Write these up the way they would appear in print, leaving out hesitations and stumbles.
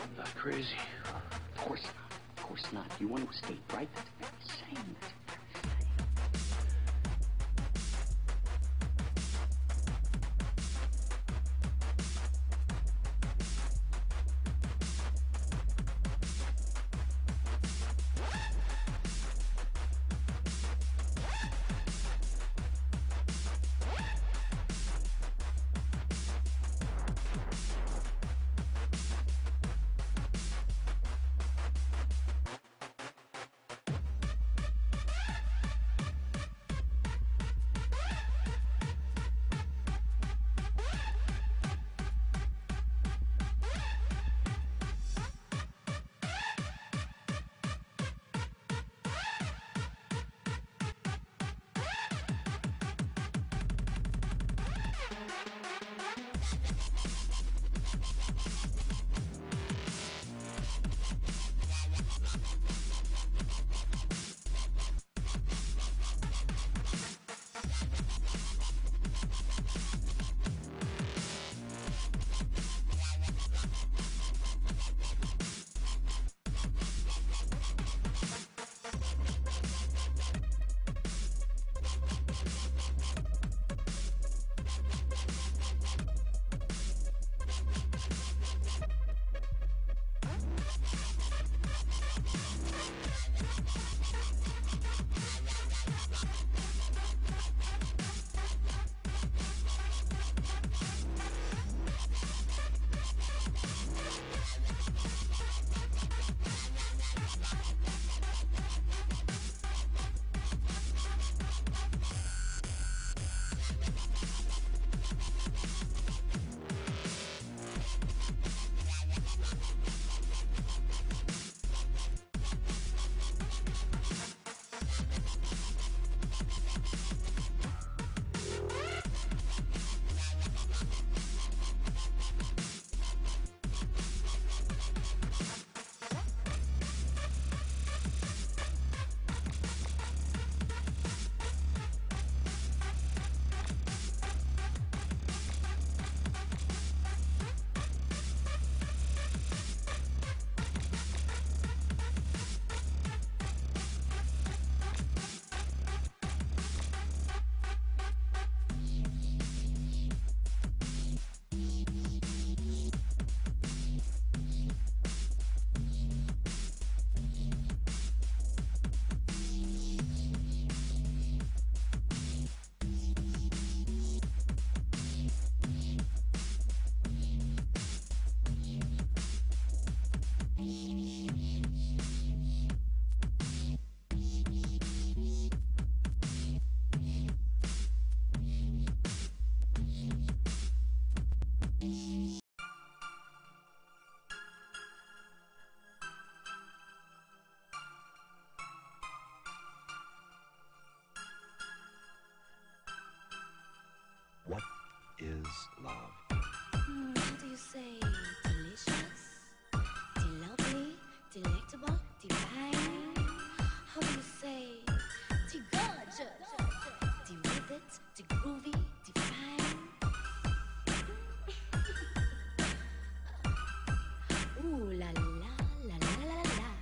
Not crazy. Of course not. Of course not. You want to escape, right? That's very sane. That's What is love? How do you say delicious, lovely, delectable, divine? How do you say gorgeous, with it, groovy, divine? Ooh la la la la la la.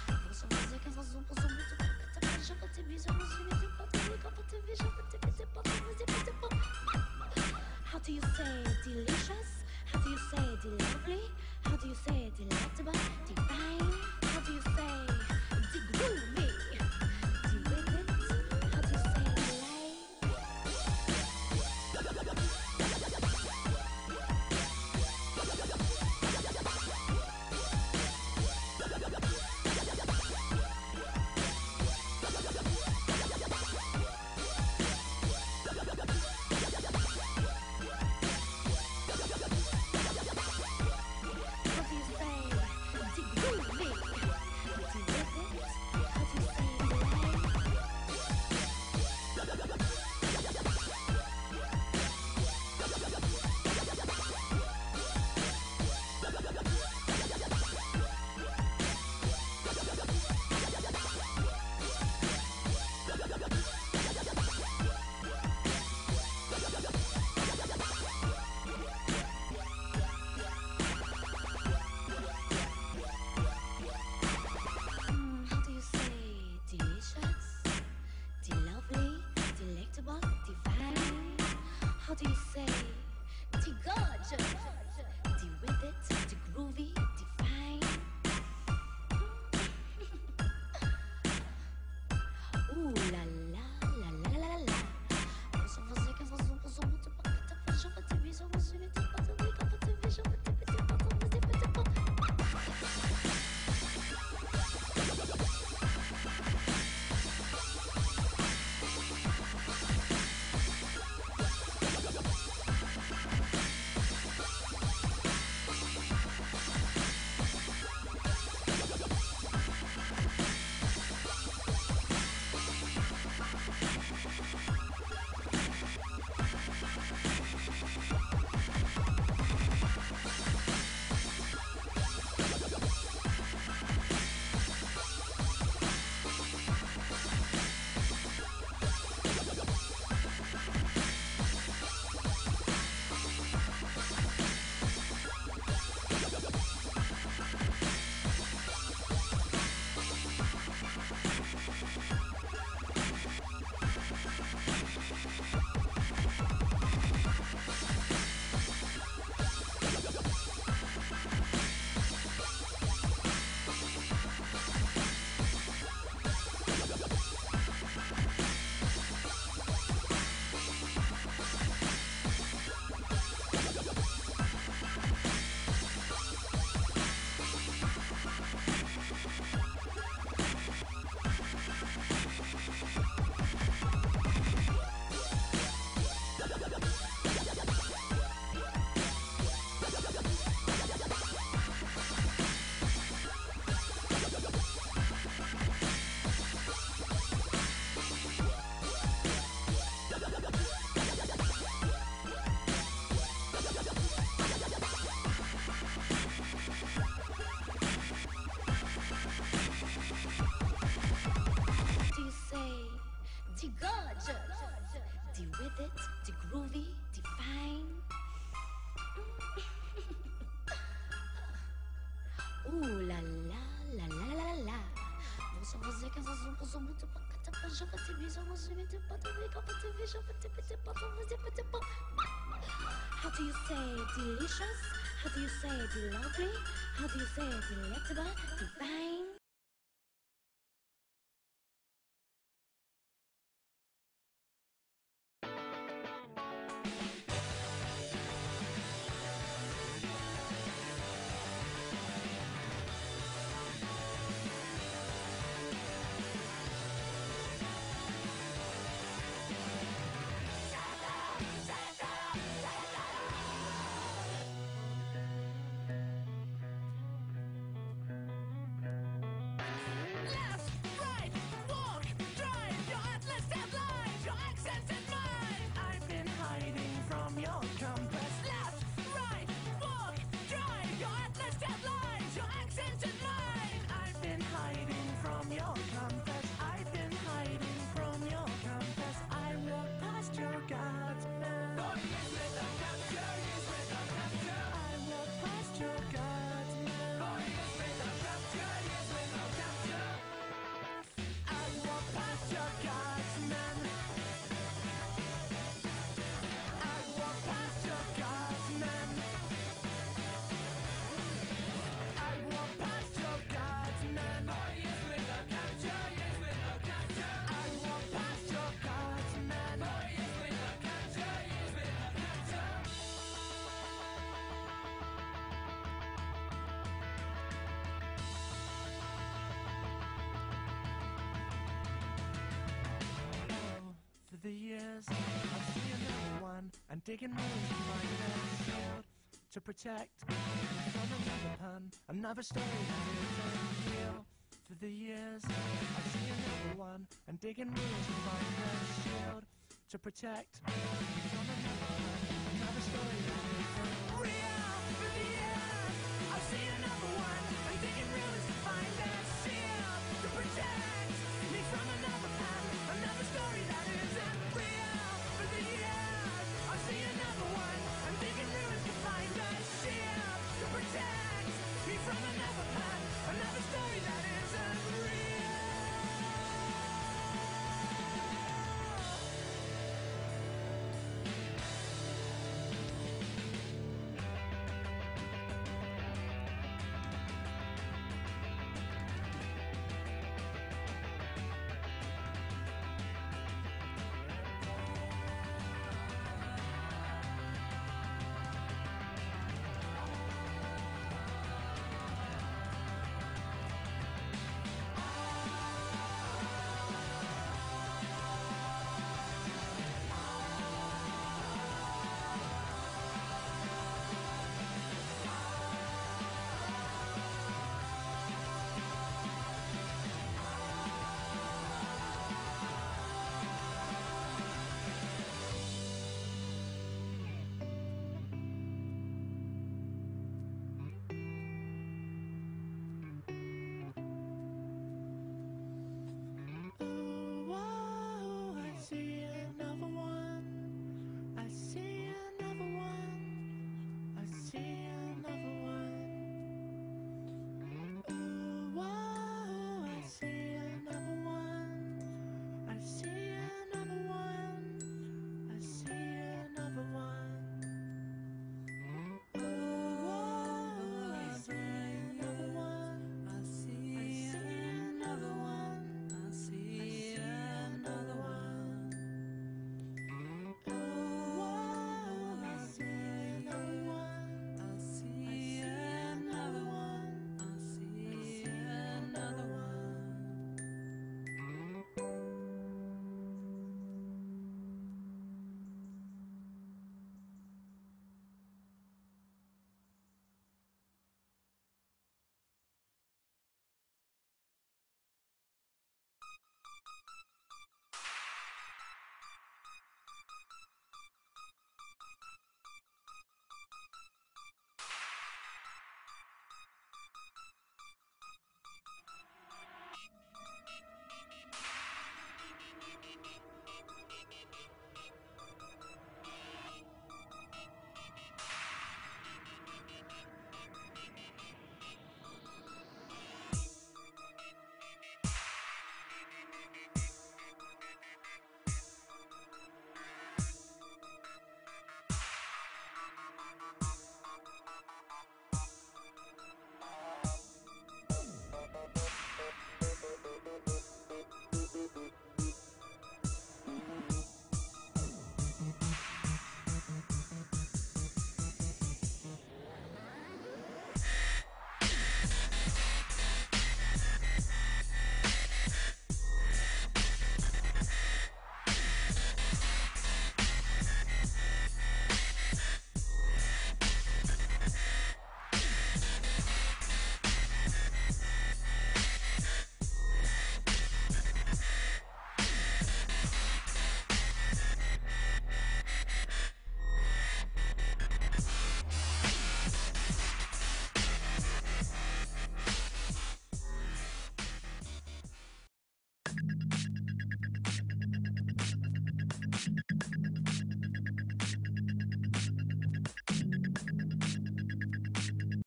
How do you say delicious? How do you say lovely? How do you say delectable, divine? How do you say groovy, with it? How do you say Ooh la la la la la la. Você fazer que essas roupas são muito bacana. Já vai ter visão, você vai ter pato, vai ter visão, vai ter pato, vai ter pato. How do you say delicious? How do you say lovely? How do you say delectable, divine? The years, I've seen another one and digging moves to find a shield to protect from another pun, another story to heal. For the years, I've seen another one and digging moves to find a shield to protect